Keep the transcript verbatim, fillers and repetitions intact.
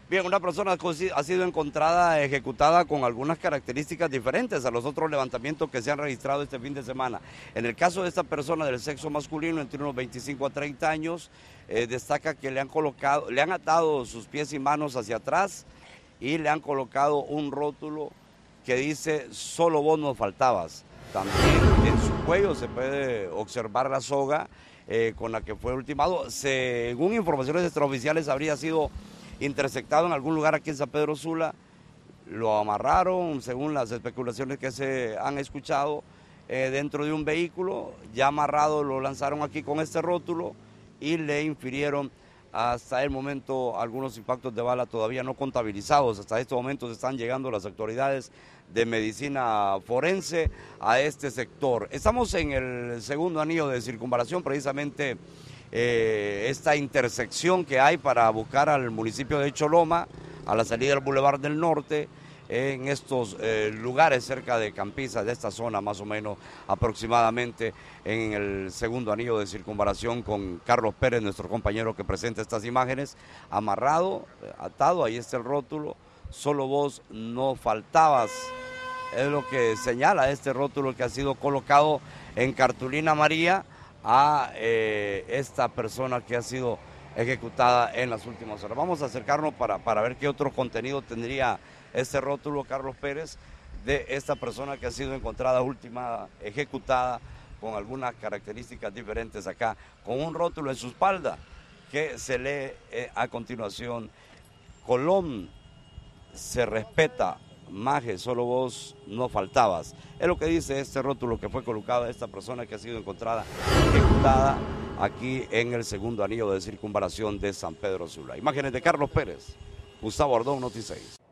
Bien, una persona ha sido encontrada ejecutada con algunas características diferentes a los otros levantamientos que se han registrado este fin de semana. En el caso de esta persona del sexo masculino, entre unos veinticinco a treinta años, eh, destaca que le han colocado, le han atado sus pies y manos hacia atrás y le han colocado un rótulo que dice "solo vos nos faltabas". También en su cuello se puede observar la soga eh, con la que fue ultimado. Según informaciones extraoficiales, habría sido interceptado en algún lugar aquí en San Pedro Sula. Lo amarraron, según las especulaciones que se han escuchado, eh, dentro de un vehículo. Ya amarrado lo lanzaron aquí con este rótulo y le infirieron hasta el momento algunos impactos de bala todavía no contabilizados. Hasta estos momentos están llegando las autoridades de medicina forense a este sector. Estamos en el segundo anillo de circunvalación, precisamente eh, esta intersección que hay para buscar al municipio de Choloma, a la salida del Boulevard del Norte, en estos eh, lugares cerca de Campiza, de esta zona más o menos aproximadamente, en el segundo anillo de circunvalación, con Carlos Pérez, nuestro compañero que presenta estas imágenes, amarrado, atado, ahí está el rótulo, "solo vos no faltabas", es lo que señala este rótulo que ha sido colocado en cartulina amarilla a eh, esta persona que ha sido ejecutada en las últimas horas. Vamos a acercarnos para, para ver qué otro contenido tendría este rótulo, Carlos Pérez, de esta persona que ha sido encontrada última, ejecutada con algunas características diferentes acá, con un rótulo en su espalda que se lee eh, a continuación: "Colón se respeta, Maje, solo vos no faltabas". Es lo que dice este rótulo que fue colocado a esta persona que ha sido encontrada ejecutada aquí en el segundo anillo de circunvalación de San Pedro Sula. Imágenes de Carlos Pérez, Gustavo Ardón, Noti seis.